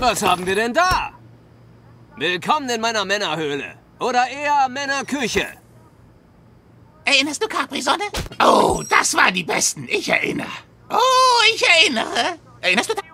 Was haben wir denn da? Willkommen in meiner Männerhöhle. Oder eher Männerküche. Erinnerst du Capri-Sonne? Oh, das waren die besten. Ich erinnere. Oh, ich erinnere. Erinnerst du?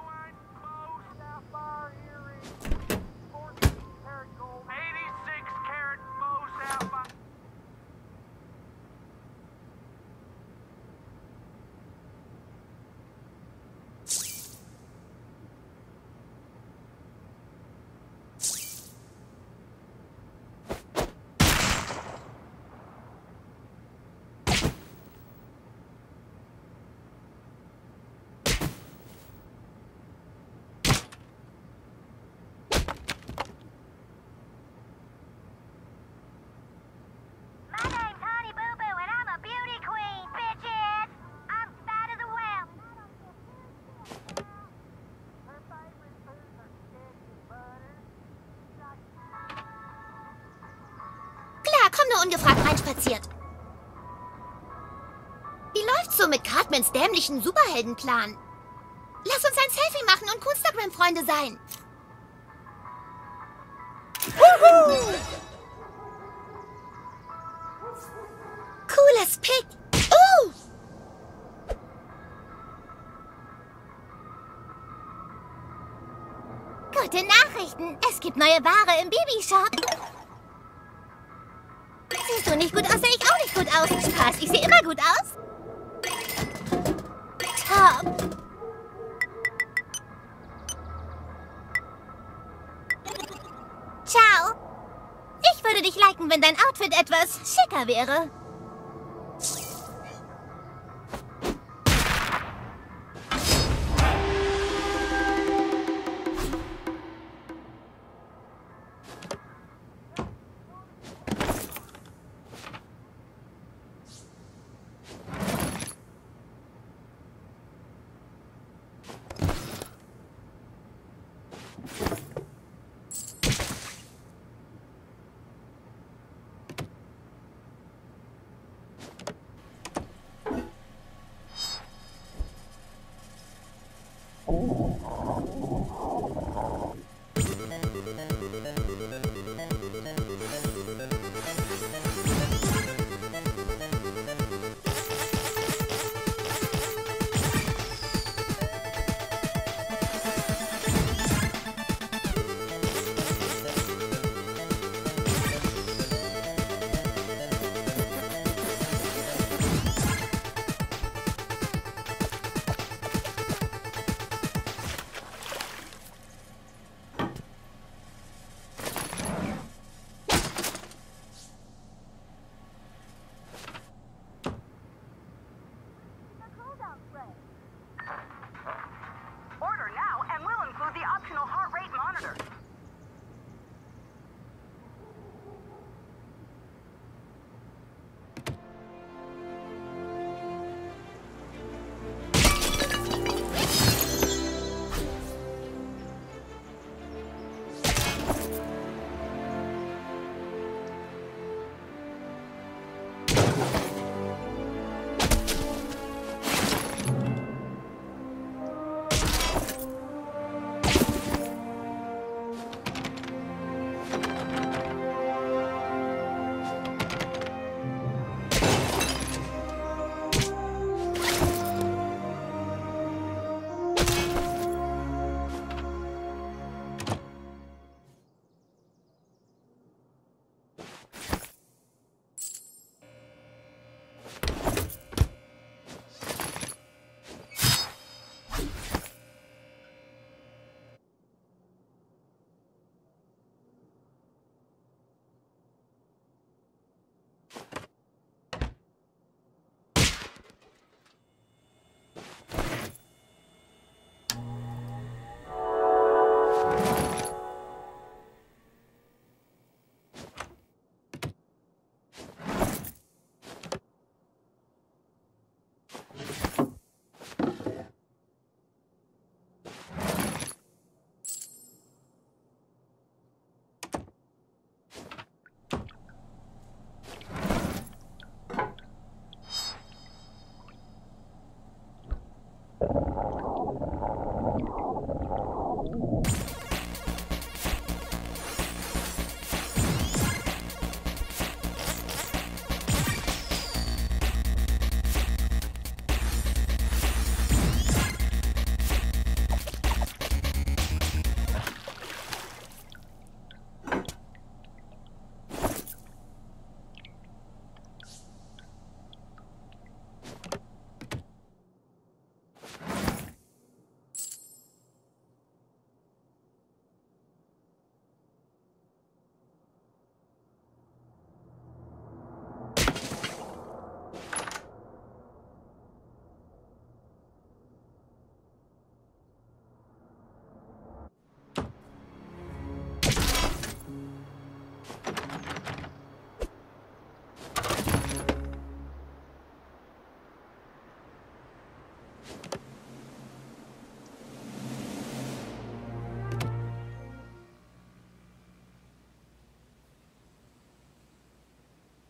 Komm nur ungefragt reinspaziert. Wie läuft's so mit Cartmans dämlichen Superheldenplan? Lass uns ein Selfie machen und Instagram-Freunde sein. Wuhu! Cooles Pick. Gute Nachrichten. Es gibt neue Ware im Babyshop. Siehst du nicht gut aus, sehe ich auch nicht gut aus. Spaß, ich sehe immer gut aus. Top. Ciao. Ich würde dich liken, wenn dein Outfit etwas schicker wäre.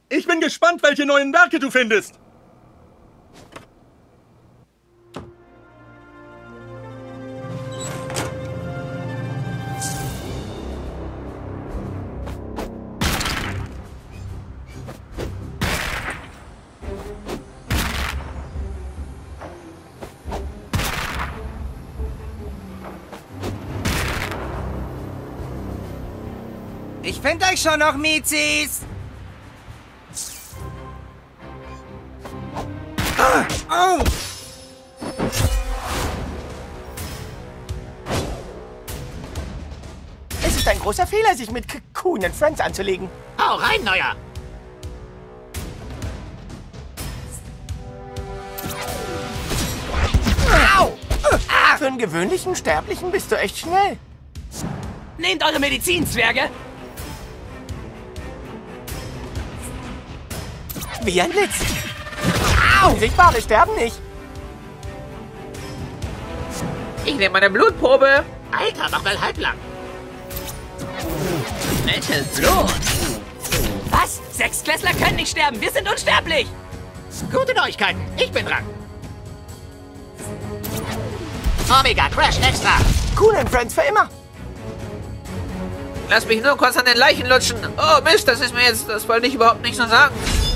Ich bin gespannt, welche neuen Werke du findest. Ich find euch schon noch, Miezis! Oh! Es ist ein großer Fehler, sich mit Coon and Friends anzulegen. Hau rein, Neuer! Au! Für einen gewöhnlichen Sterblichen bist du echt schnell. Nehmt eure Medizin, Zwerge! Wie ein Blitz. Au! Unsichtbare sterben nicht. Ich nehme meine Blutprobe. Alter, mach mal halblang. Welches Blut? Was? Sechstklässler können nicht sterben. Wir sind unsterblich. Gute Neuigkeiten, ich bin dran. Omega Crash Extra. Coon and Friends für immer. Lass mich nur kurz an den Leichen lutschen. Oh Mist, das wollte ich überhaupt nicht so sagen.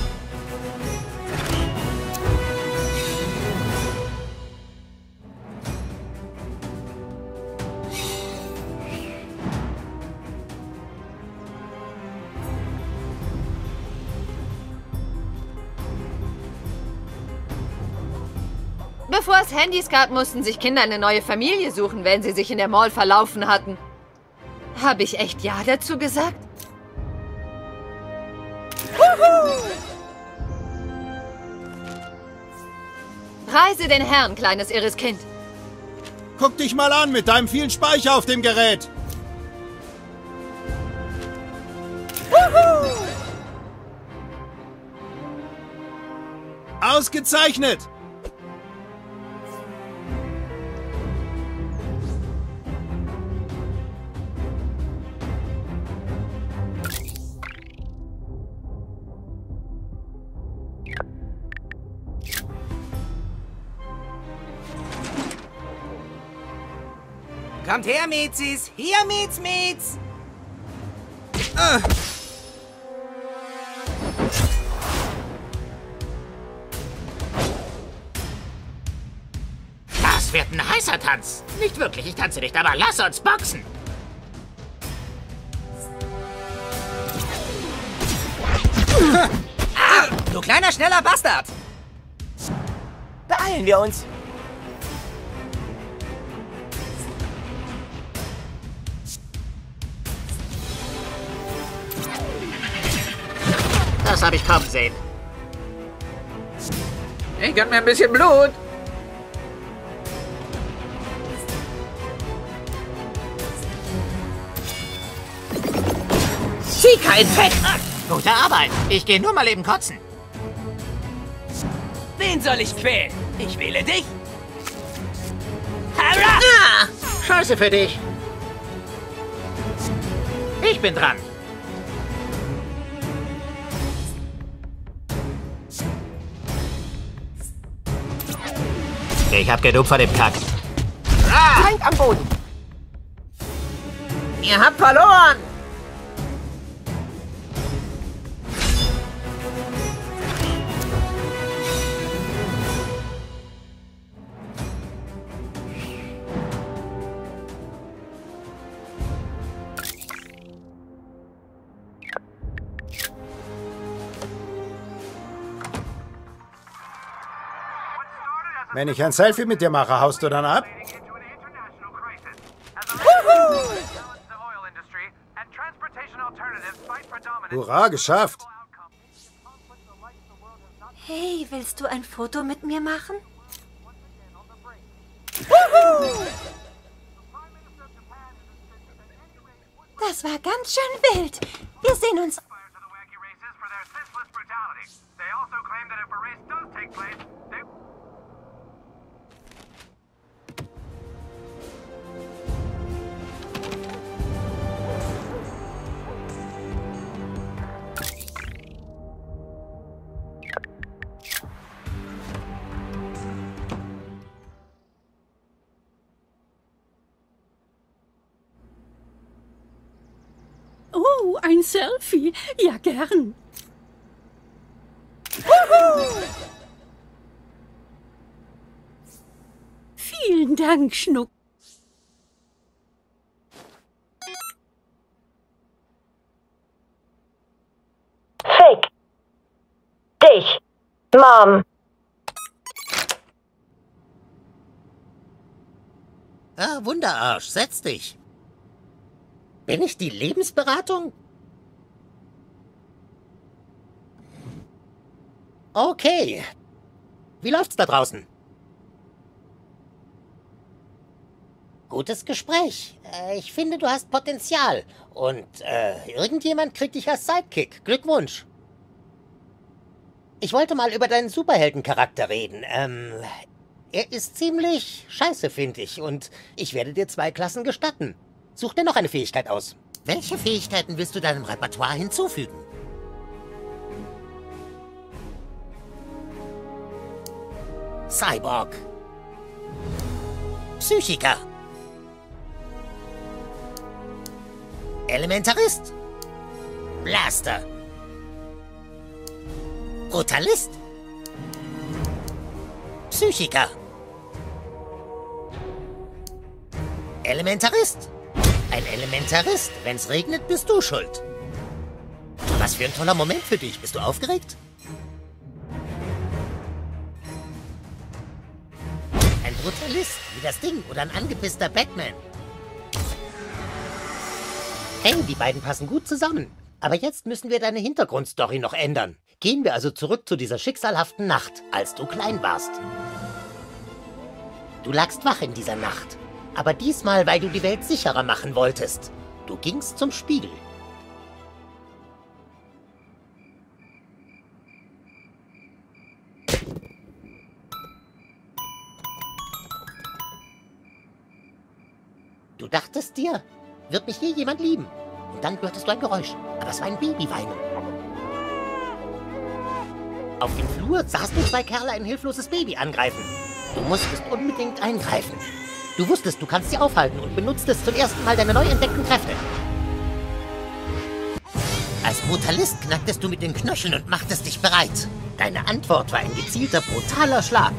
Bevor es Handys gab, mussten sich Kinder eine neue Familie suchen, wenn sie sich in der Mall verlaufen hatten. Habe ich echt Ja dazu gesagt? Preise den Herrn, kleines irres Kind. Guck dich mal an mit deinem vielen Speicher auf dem Gerät. Ausgezeichnet! Kommt her, Miezis. Hier, Miez. Das wird ein heißer Tanz. Nicht wirklich, ich tanze nicht, aber lass uns boxen. Du kleiner, schneller Bastard. Beeilen wir uns. Das habe ich kommen sehen. Ich gönn mir ein bisschen Blut. Zieh kein Fett! Gute Arbeit. Ich gehe nur mal eben kotzen. Wen soll ich quälen? Ich wähle dich. Hara! Ah, Scheiße für dich. Ich bin dran. Ich hab genug von dem Kack. Feind am Boden. Ihr habt verloren. Wenn ich ein Selfie mit dir mache, haust du dann ab? Hurra, geschafft! Hey, willst du ein Foto mit mir machen? Das war ganz schön wild. Wir sehen uns. ein Selfie? Ja, gern. Vielen Dank, Schnuck. Fick dich, Mom. Ah, Wunderarsch, setz dich. Bin ich die Lebensberatung? Okay. Wie läuft's da draußen? Gutes Gespräch. Ich finde, du hast Potenzial. Und irgendjemand kriegt dich als Sidekick. Glückwunsch. Ich wollte mal über deinen Superheldencharakter reden. Er ist ziemlich scheiße, finde ich. Und ich werde dir 2 Klassen gestatten. Such dir noch eine Fähigkeit aus. Welche Fähigkeiten willst du deinem Repertoire hinzufügen? Cyborg. Psychiker. Elementarist. Blaster. Brutalist. Psychiker. Elementarist. Ein Elementarist. Wenn's regnet, bist du schuld. Was für ein toller Moment für dich. Bist du aufgeregt? Ein Brutalist, wie das Ding, oder ein angepisster Batman. Hey, die beiden passen gut zusammen. Aber jetzt müssen wir deine Hintergrundstory noch ändern. Gehen wir also zurück zu dieser schicksalhaften Nacht, als du klein warst. Du lagst wach in dieser Nacht. Aber diesmal, weil du die Welt sicherer machen wolltest. Du gingst zum Spiegel. Du dachtest dir, wird mich je jemand lieben? Und dann hörtest du ein Geräusch. Aber es war ein Babyweinen. Auf dem Flur sahst du 2 Kerle ein hilfloses Baby angreifen. Du musstest unbedingt eingreifen. Du wusstest, du kannst sie aufhalten und benutztest zum ersten Mal deine neu entdeckten Kräfte. Als Brutalist knacktest du mit den Knöcheln und machtest dich bereit. Deine Antwort war ein gezielter, brutaler Schlag.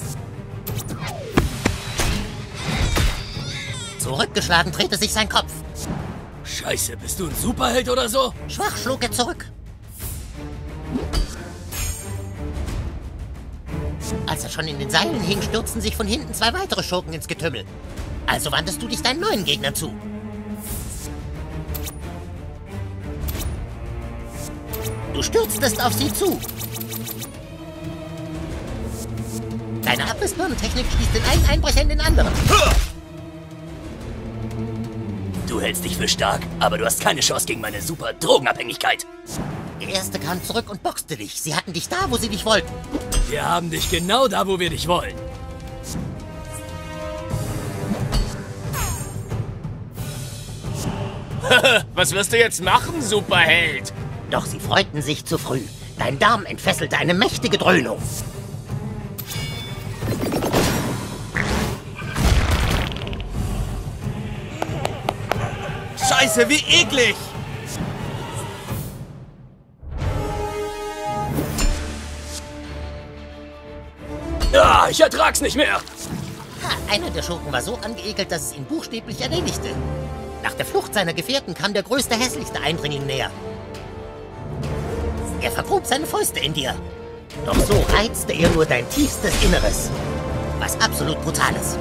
Zurückgeschlagen drehte sich sein Kopf. Scheiße, bist du ein Superheld oder so? Schwach schlug er zurück. Als er schon in den Seilen hing, stürzten sich von hinten 2 weitere Schurken ins Getümmel. Also wandtest du dich deinen neuen Gegnern zu. Du stürztest auf sie zu. Deine Abrissbirnentechnik stieß den einen Einbrecher in den anderen. Du hältst dich für stark, aber du hast keine Chance gegen meine super Drogenabhängigkeit. Der Erste kam zurück und boxte dich. Sie hatten dich da, wo sie dich wollten. Wir haben dich genau da, wo wir dich wollen. Was wirst du jetzt machen, Superheld? Doch sie freuten sich zu früh. Dein Darm entfesselte eine mächtige Dröhnung. Scheiße, wie eklig! Ah, ich ertrag's nicht mehr! Einer der Schurken war so angeekelt, dass es ihn buchstäblich erledigte. Nach der Flucht seiner Gefährten kam der größte, hässlichste Eindringling näher. Er vergrub seine Fäuste in dir. Doch so reizte er nur dein tiefstes Inneres. Was absolut Brutales.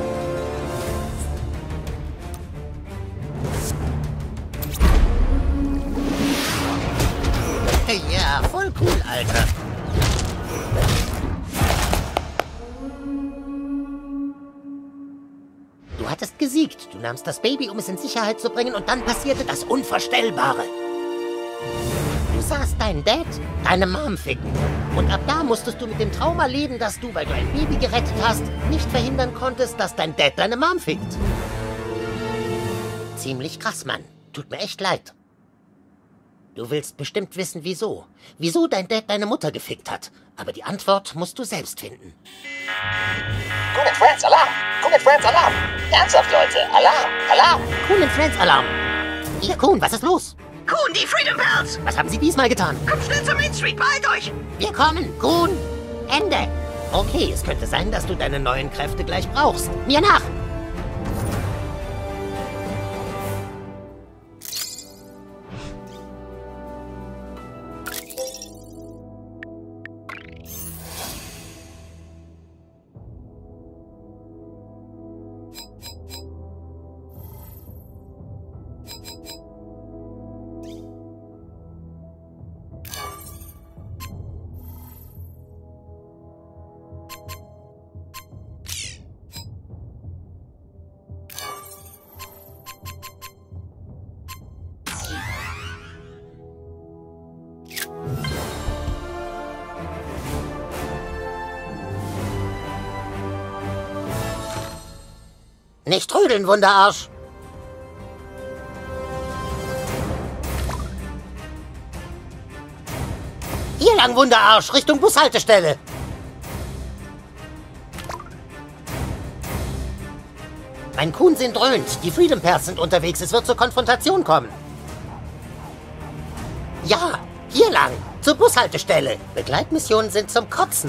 Ja, voll cool, Alter. Du hattest gesiegt. Du nahmst das Baby, um es in Sicherheit zu bringen, und dann passierte das Unvorstellbare. Du sahst deinen Dad, deine Mom ficken. Und ab da musstest du mit dem Trauma leben, dass du, weil du ein Baby gerettet hast, nicht verhindern konntest, dass dein Dad deine Mom fickt. Ziemlich krass, Mann. Tut mir echt leid. Du willst bestimmt wissen, wieso. Wieso dein Dad deine Mutter gefickt hat. Aber die Antwort musst du selbst finden. Cool and Friends, Alarm! Cool and Friends, Alarm! Ernsthaft, Leute! Alarm! Alarm! Cool and Friends, Alarm! Ja, Kuhn, was ist los? Kuhn, die Freedom Pals! Was haben Sie diesmal getan? Kommt schnell zur Main Street, beeilt euch! Wir kommen, Kuhn! Ende! Okay, es könnte sein, dass du deine neuen Kräfte gleich brauchst. Mir nach! Nicht trödeln, Wunderarsch! Hier lang, Wunderarsch, Richtung Bushaltestelle! Mein Kuhnsinn dröhnt, die Freedom Pals sind unterwegs, es wird zur Konfrontation kommen. Ja, hier lang, zur Bushaltestelle. Begleitmissionen sind zum Kotzen.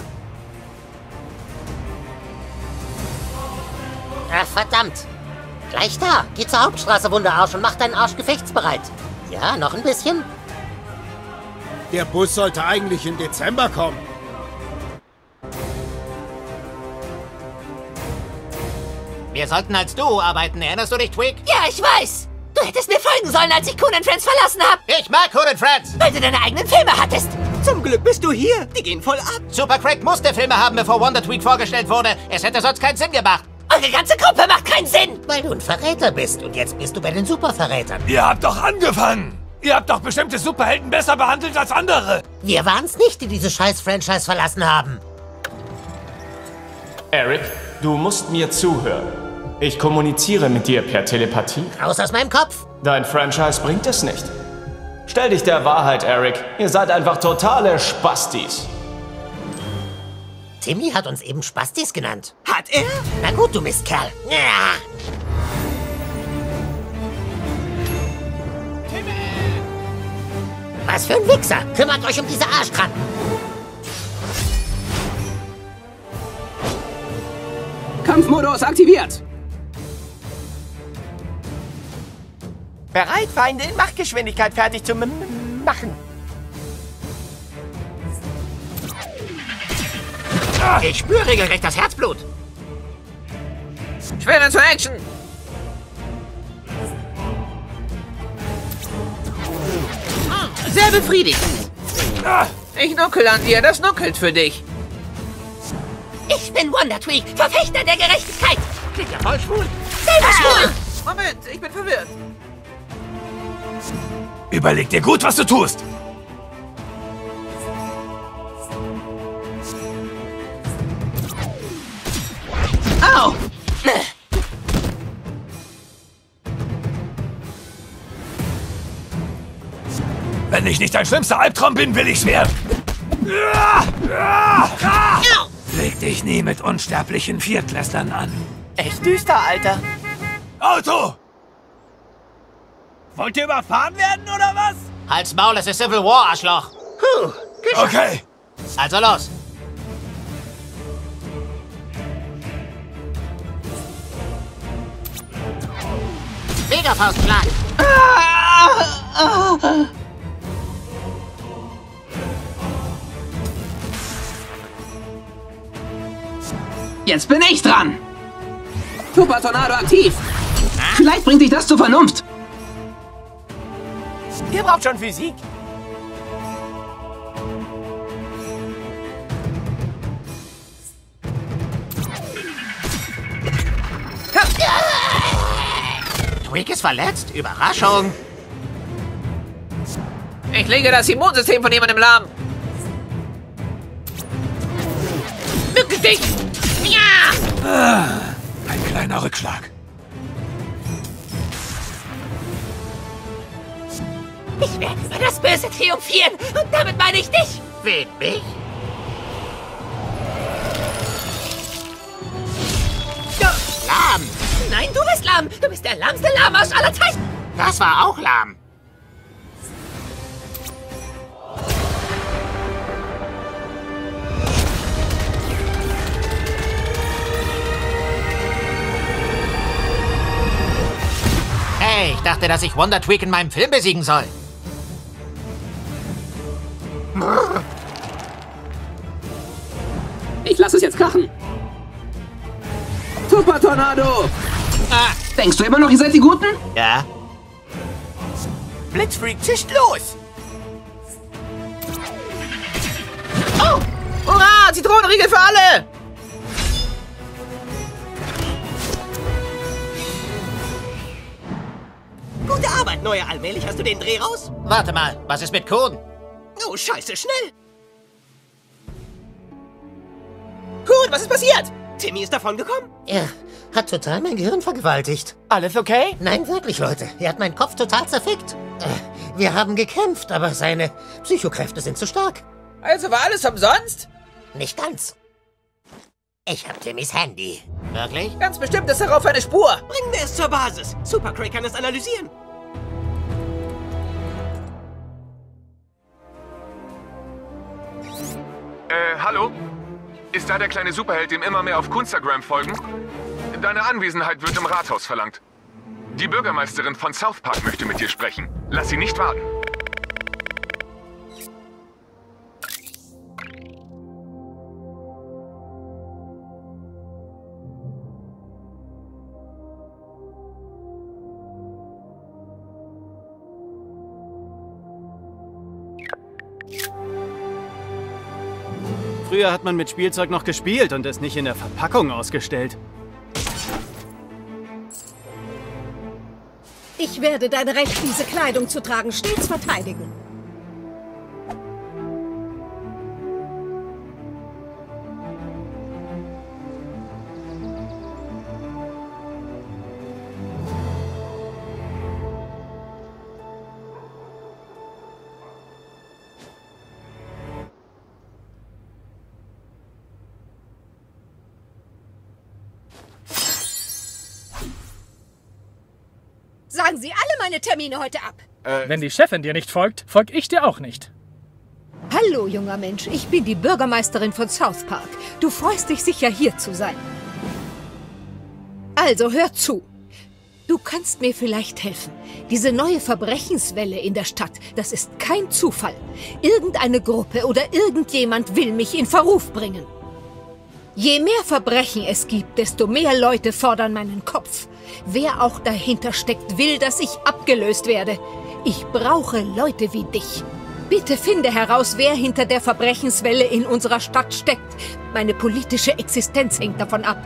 Ach, verdammt. Gleich da. Geh zur Hauptstraße, Wunderarsch, und mach deinen Arsch gefechtsbereit. Ja, noch ein bisschen? Der Bus sollte eigentlich im Dezember kommen. Wir sollten als Duo arbeiten, erinnerst du dich, Twig? Ja, ich weiß. Du hättest mir folgen sollen, als ich Kuhn & Friends verlassen habe. Ich mag Kuhn & Friends. Weil du deine eigenen Filme hattest. Zum Glück bist du hier. Die gehen voll ab. Super Craig musste Filme haben, bevor Wonder Tweak vorgestellt wurde. Es hätte sonst keinen Sinn gemacht. Eure ganze Gruppe macht keinen Sinn. Weil du ein Verräter bist und jetzt bist du bei den Superverrätern. Ihr habt doch angefangen. Ihr habt doch bestimmte Superhelden besser behandelt als andere. Wir waren's nicht, die diese Scheiß-Franchise verlassen haben. Eric, du musst mir zuhören. Ich kommuniziere mit dir per Telepathie. Raus aus meinem Kopf. Dein Franchise bringt es nicht. Stell dich der Wahrheit, Eric. Ihr seid einfach totale Spastis. Timmy hat uns eben Spastis genannt. Hat er? Na gut, du Mistkerl. Ja. Timmy! Was für ein Wichser. Kümmert euch um diese Arschkranken. Kampfmodus aktiviert. Bereit, Feinde in Machtgeschwindigkeit fertig zu machen. Ich spüre regelrecht das Herzblut. Schwere zur Action. Sehr befriedigend. Ich nuckel an dir, das nuckelt für dich. Ich bin Wonder Tweak, Verfechter der Gerechtigkeit. Klingt ja voll schwul. Selber schwul. Moment, ich bin verwirrt. Überleg dir gut, was du tust. Au! Wenn ich nicht dein schlimmster Albtraum bin, will ich's werden. Leg dich nie mit unsterblichen Viertklässlern an. Echt düster, Alter. Auto! Wollt ihr überfahren werden, oder was? Halt's Maul, es ist Civil War, Arschloch. Okay. Also los. Megafaustschlag. Jetzt bin ich dran. Super Tornado aktiv. Vielleicht bringt dich das zur Vernunft. Ihr braucht schon Physik. Tweak ist verletzt? Überraschung. Ich lege das Immunsystem von jemandem lahm. Mücke dich! Ja! Ein kleiner Rückschlag. Ich werde über das Böse triumphieren. Und damit meine ich dich. Wen, mich? Lahm. Nein, du bist lahm. Du bist der lahmste Lahmarsch aller Zeiten. Das war auch lahm. dachte, dass ich Wonder Tweak in meinem Film besiegen soll. Ich lasse es jetzt krachen. Super Tornado! Denkst du immer noch, ihr seid die Guten? Ja. Blitzfreak zischt los! Oh! Hurra! Zitronenriegel für alle! Gute Arbeit, Neuer. Allmählich hast du den Dreh raus. Warte mal, was ist mit Kuhn? Oh, scheiße, schnell! Kuhn, was ist passiert? Timmy ist davon gekommen. Er hat total mein Gehirn vergewaltigt. Alles okay? Nein, wirklich, Leute. Er hat meinen Kopf total zerfickt. Wir haben gekämpft, aber seine Psychokräfte sind zu stark. Also war alles umsonst? Nicht ganz. Ich hab Timmys Handy. Wirklich? Ganz bestimmt ist darauf eine Spur. Bringen wir es zur Basis. Super Craig kann es analysieren. Hallo? Ist da der kleine Superheld, dem immer mehr auf Kunstagram folgen? Deine Anwesenheit wird im Rathaus verlangt. Die Bürgermeisterin von South Park möchte mit dir sprechen. Lass sie nicht warten. Früher hat man mit Spielzeug noch gespielt und es nicht in der Verpackung ausgestellt. Ich werde dein Recht, diese Kleidung zu tragen, stets verteidigen. Sagen Sie alle meine Termine heute ab. Wenn die Chefin dir nicht folgt, folge ich dir auch nicht. Hallo, junger Mensch. Ich bin die Bürgermeisterin von South Park. Du freust dich sicher, hier zu sein. Also, hör zu. Du kannst mir vielleicht helfen. Diese neue Verbrechenswelle in der Stadt, das ist kein Zufall. Irgendeine Gruppe oder irgendjemand will mich in Verruf bringen. Je mehr Verbrechen es gibt, desto mehr Leute fordern meinen Kopf. Wer auch dahinter steckt, will, dass ich abgelöst werde. Ich brauche Leute wie dich. Bitte finde heraus, wer hinter der Verbrechenswelle in unserer Stadt steckt. Meine politische Existenz hängt davon ab.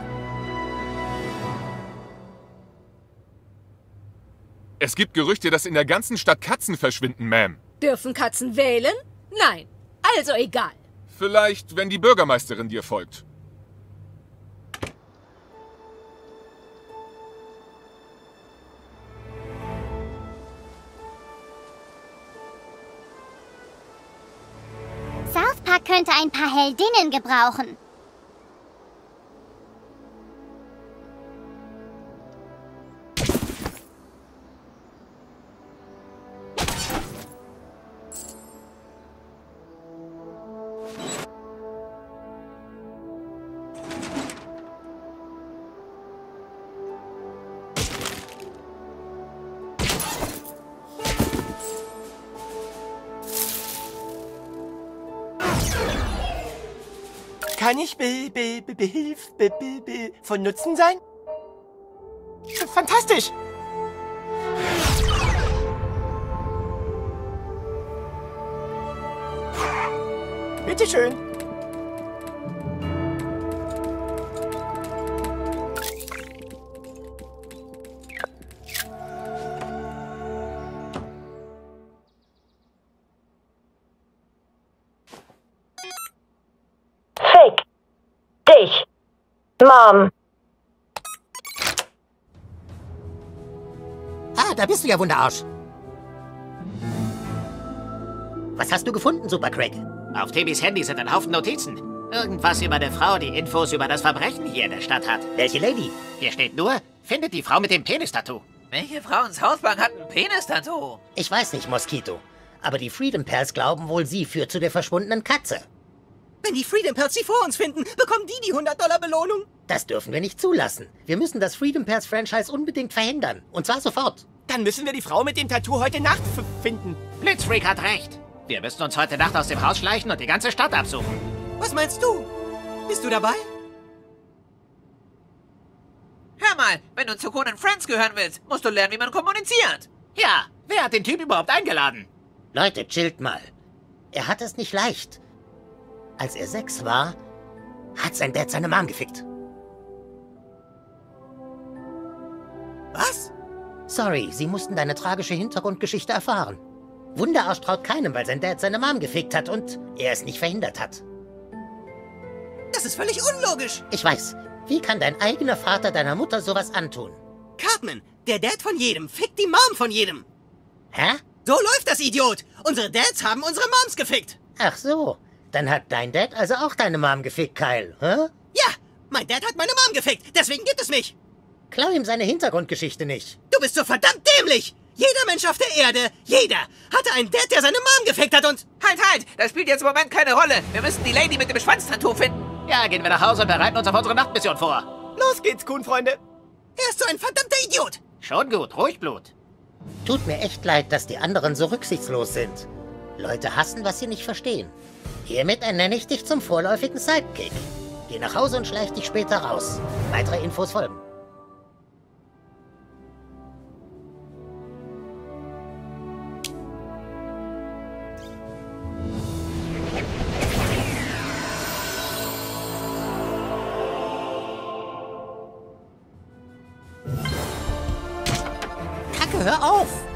Es gibt Gerüchte, dass in der ganzen Stadt Katzen verschwinden, Ma'am. Dürfen Katzen wählen? Nein. Also egal. Vielleicht, wenn die Bürgermeisterin dir folgt. South Park könnte ein paar Heldinnen gebrauchen. Kann ich von Nutzen sein? Fantastisch! Bitteschön. Fick dich, Mom. Ah, da bist du ja, Wunderarsch. Was hast du gefunden, Super Craig? Auf Timmys Handy sind ein Haufen Notizen. Irgendwas über eine Frau, die Infos über das Verbrechen hier in der Stadt hat. Welche Lady? Hier steht nur, findet die Frau mit dem Penis-Tattoo. Welche Frau in South Park hat ein Penis-Tattoo? Ich weiß nicht, Moskito. Aber die Freedom Pals glauben wohl, sie führt zu der verschwundenen Katze. Wenn die Freedom Pals sie vor uns finden, bekommen die $100 Belohnung. Das dürfen wir nicht zulassen. Wir müssen das Freedom Pals Franchise unbedingt verhindern. Und zwar sofort. Dann müssen wir die Frau mit dem Tattoo heute Nacht finden. Blitzfreak hat recht. Wir müssen uns heute Nacht aus dem Haus schleichen und die ganze Stadt absuchen. Was meinst du? Bist du dabei? Hör mal, wenn du zu Conan Friends gehören willst, musst du lernen, wie man kommuniziert. Ja, wer hat den Typ überhaupt eingeladen? Leute, chillt mal. Er hat es nicht leicht. Als er 6 war, hat sein Dad seine Mom gefickt. Was? Sorry, sie mussten deine tragische Hintergrundgeschichte erfahren. Wunderarsch traut keinem, weil sein Dad seine Mom gefickt hat und er es nicht verhindert hat. Das ist völlig unlogisch. Ich weiß. Wie kann dein eigener Vater deiner Mutter sowas antun? Cartman, der Dad von jedem fickt die Mom von jedem. Hä? So läuft das, Idiot. Unsere Dads haben unsere Moms gefickt. Ach so. Dann hat dein Dad also auch deine Mom gefickt, Kyle, hä? Ja, mein Dad hat meine Mom gefickt. Deswegen gibt es mich. Klau ihm seine Hintergrundgeschichte nicht. Du bist so verdammt dämlich. Jeder Mensch auf der Erde, jeder, hatte einen Dad, der seine Mom gefickt hat und... Halt! Das spielt jetzt im Moment keine Rolle. Wir müssen die Lady mit dem Schwanztattoo finden. Ja, gehen wir nach Hause und bereiten uns auf unsere Nachtmission vor. Los geht's, Kuhn-Freunde. Er ist so ein verdammter Idiot. Schon gut, ruhig Blut. Tut mir echt leid, dass die anderen so rücksichtslos sind. Leute hassen, was sie nicht verstehen. Hiermit ernenne ich dich zum vorläufigen Sidekick. Geh nach Hause und schleich dich später raus. Weitere Infos folgen. Kacke, hör auf.